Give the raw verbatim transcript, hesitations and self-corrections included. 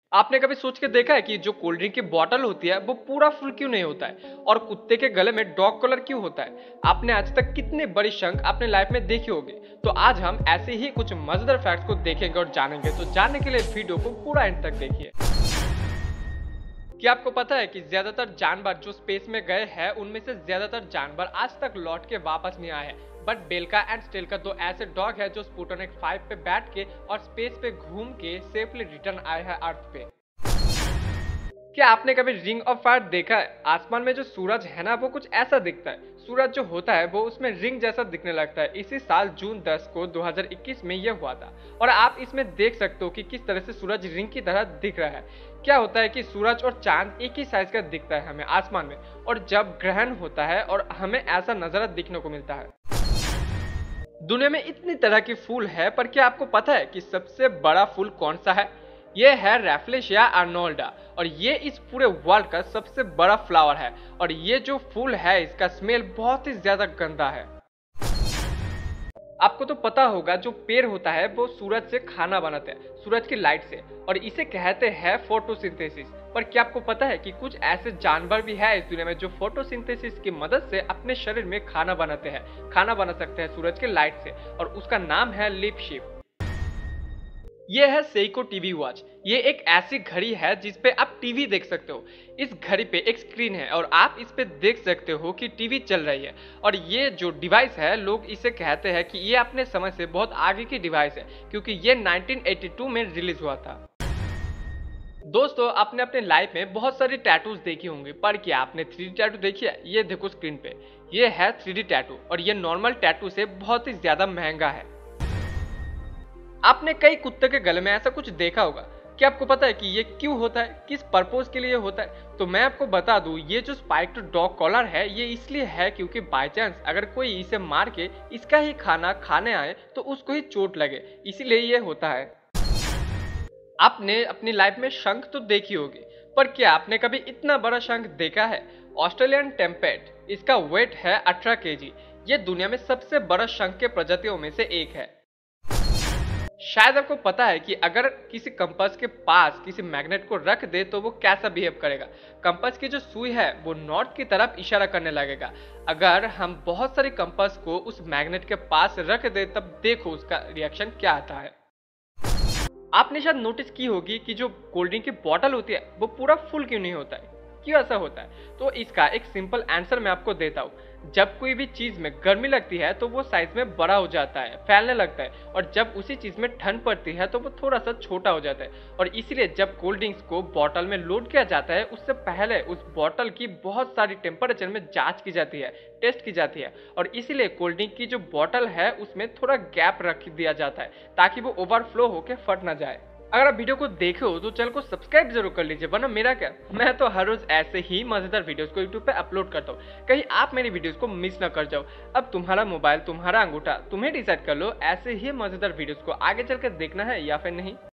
आपने कभी सोच के देखा है कि जो कोल्ड ड्रिंक की बॉटल होती है वो पूरा फुल क्यों नहीं होता है और कुत्ते के गले में डॉग कॉलर क्यों होता है? आपने आज तक कितने बड़ी शंख अपने लाइफ में देखी होगी? तो आज हम ऐसे ही कुछ मजेदार फैक्ट्स को देखेंगे और जानेंगे। तो जानने के लिए वीडियो को पूरा एंड तक देखिए। क्या आपको पता है कि ज्यादातर जानवर जो स्पेस में गए हैं उनमें से ज्यादातर जानवर आज तक लौट के वापस नहीं आए हैं, बट बेल्का एंड स्टेल्का दो ऐसे डॉग हैं जो स्पुतनिक फाइव पे बैठ के और स्पेस पे घूम के सेफली रिटर्न आए हैं अर्थ पे। क्या आपने कभी रिंग ऑफ फायर देखा है? आसमान में जो सूरज है ना वो कुछ ऐसा दिखता है। सूरज जो होता है वो उसमें रिंग जैसा दिखने लगता है। इसी साल जून दस को दो हज़ार इक्कीस में यह हुआ था और आप इसमें देख सकते हो कि किस तरह से सूरज रिंग की तरह दिख रहा है। क्या होता है कि सूरज और चांद एक ही साइज का दिखता है हमें आसमान में, और जब ग्रहण होता है और हमें ऐसा नजारा देखने को मिलता है। दुनिया में इतनी तरह की फूल है, पर क्या आपको पता है कि सबसे बड़ा फूल कौन सा है? ये है रैफलेशिया आर्नोल्डा, और ये इस पूरे वर्ल्ड का सबसे बड़ा फ्लावर है। और ये जो फूल है इसका स्मेल बहुत ही ज्यादा गंदा है। आपको तो पता होगा जो पेड़ होता है वो सूरज से खाना बनाते हैं, सूरज की लाइट से, और इसे कहते हैं फोटोसिंथेसिस। पर क्या आपको पता है कि कुछ ऐसे जानवर भी है इस दुनिया में जो फोटोसिंथेसिस की मदद से अपने शरीर में खाना बनाते हैं, खाना बना सकते हैं सूरज की लाइट से, और उसका नाम है लिप शिप। ये है सेइको टीवी वॉच। ये एक ऐसी घड़ी है जिस पे आप टीवी देख सकते हो। इस घड़ी पे एक स्क्रीन है और आप इस पे देख सकते हो कि टीवी चल रही है। और ये जो डिवाइस है लोग इसे कहते हैं कि ये अपने समय से बहुत आगे की डिवाइस है, क्योंकि ये नाइनटीन एटी टू में रिलीज हुआ था। दोस्तों, आपने अपने लाइफ में बहुत सारी टैटूज देखी होंगी, पर क्या आपने थ्री डी टैटू देखी है? ये देखो स्क्रीन पे, ये है थ्री डी टैटू, और ये नॉर्मल टैटू से बहुत ही ज्यादा महंगा है। आपने कई कुत्ते के गले में ऐसा कुछ देखा होगा। क्या आपको पता है कि ये क्यों होता है, किस पर्पज के लिए होता है? तो मैं आपको बता दूं, ये जो स्पाइक्ड डॉग कॉलर है ये इसलिए है क्योंकि बाय चांस अगर कोई इसे मार के इसका ही खाना खाने आए तो उसको ही चोट लगे, इसीलिए ये होता है। आपने अपनी लाइफ में शंख तो देखी होगी, पर क्या आपने कभी इतना बड़ा शंख देखा है? ऑस्ट्रेलियन टेम्पेट, इसका वेट है अठारह केजी। ये दुनिया में सबसे बड़ा शंख के प्रजातियों में से एक है। शायद आपको पता है कि अगर किसी कंपास के पास किसी मैग्नेट को रख दे तो वो कैसा बिहेव करेगा। कंपास की जो सुई है वो नॉर्थ की तरफ इशारा करने लगेगा। अगर हम बहुत सारे कंपास को उस मैग्नेट के पास रख दे तब देखो उसका रिएक्शन क्या आता है। आपने शायद नोटिस की होगी कि जो कोल्ड ड्रिंक की बोतल होती है वो पूरा फुल क्यों नहीं होता है? क्यों ऐसा होता है? तो इसका एक सिंपल आंसर मैं आपको देता हूँ। जब कोई भी चीज में गर्मी लगती है तो वो साइज में बड़ा हो जाता है, फैलने लगता है, और जब उसी चीज में ठंड पड़ती है तो वो थोड़ा सा छोटा हो जाता है। और इसीलिए जब कोल्ड ड्रिंक्स को बॉटल में लोड किया जाता है उससे पहले उस बॉटल की बहुत सारी टेम्परेचर में जांच की जाती है, टेस्ट की जाती है, और इसीलिए कोल्ड ड्रिंक की जो बॉटल है उसमें थोड़ा गैप रख दिया जाता है ताकि वो ओवरफ्लो होकर फट ना जाए। अगर आप वीडियो को देखे हो तो चैनल को सब्सक्राइब जरूर कर लीजिए, वरना मेरा क्या, मैं तो हर रोज ऐसे ही मजेदार वीडियोस को यूट्यूब पे अपलोड करता हूँ। कहीं आप मेरी वीडियोस को मिस ना कर जाओ। अब तुम्हारा मोबाइल, तुम्हारा अंगूठा, तुम्हें डिसाइड कर लो ऐसे ही मजेदार वीडियोस को आगे चलकर देखना है या फिर नहीं।